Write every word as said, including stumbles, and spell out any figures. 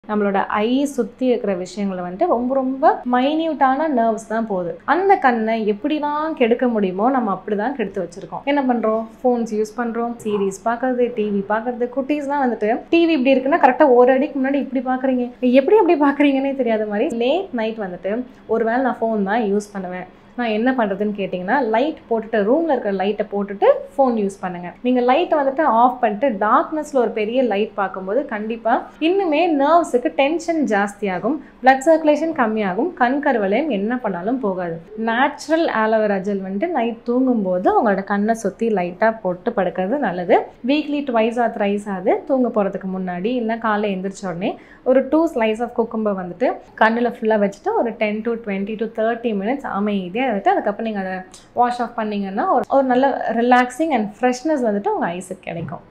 நம்மளோட ஐ சுற்றி இருக்கிற விஷயங்களை வந்துட்டு ரொம்ப ரொம்ப மைன்யூட்டான நர்வ்ஸ் தான் போகுது. அந்த கண்ணை எப்படிலாம் கெடுக்க முடியுமோ நம்ம அப்படி தான் கெடுத்து வச்சுருக்கோம். என்ன பண்ணுறோம்? ஃபோன்ஸ் யூஸ் பண்ணுறோம், சீரீஸ் பார்க்குறது, டிவி பார்க்குறது. குட்டீஸ்லாம் வந்துட்டு டிவி இப்படி இருக்குன்னா கரெக்டாக ஒரு அடிக்கு முன்னாடி இப்படி பார்க்குறீங்க, எப்படி அப்படி பார்க்குறீங்கன்னே தெரியாத மாதிரி லேட் நைட் வந்துட்டு ஒரு வேளை நான் ஃபோன் தான் யூஸ் பண்ணுவேன். நான் என்ன பண்ணுறதுன்னு கேட்டிங்கன்னா, லைட் போட்டுட்டு ரூமில் இருக்கிற லைட்டை போட்டுட்டு ஃபோன் யூஸ் பண்ணுங்கள். நீங்கள் லைட்டை வந்துட்டு ஆஃப் பண்ணிட்டு டார்க்னஸில் ஒரு பெரிய லைட் பார்க்கும்போது கண்டிப்பாக இன்னுமே நர்வ்ஸுக்கு டென்ஷன் ஜாஸ்தியாகும், பிளட் சர்க்குலேஷன் கம்மியாகும், கண் கருவளையம் என்ன பண்ணாலும் போகாது. நேச்சுரல் ஆலோவேரா ஜெல் வந்துட்டு நைட் தூங்கும்போது உங்களோட கண்ணை சுற்றி லைட்டாக போட்டு படுக்கிறது நல்லது. வீக்லி ட்வைஸ் ஆர் த்ரைஸ் ஆகுது தூங்க போகிறதுக்கு முன்னாடி இல்லை காலைல எழுந்திரிச்ச உடனே ஒரு டூ ஸ்லைஸ் ஆஃப் குக்கும்பர் வந்துட்டு கண்ணில் ஃபுல்லாக வச்சுட்டு ஒரு ten to twenty to thirty minutes அமைதியாக வந்துட்டு அதுக்கப்புறம் நீங்கள் அதை வாஷ் ஆஃப் பண்ணிங்கன்னா ஒரு ஒரு நல்ல ரிலாக்ஸிங் அண்ட் ஃப்ரெஷ்னஸ் வந்துட்டு உங்கள் ஐஸுக்கு கிடைக்கும்.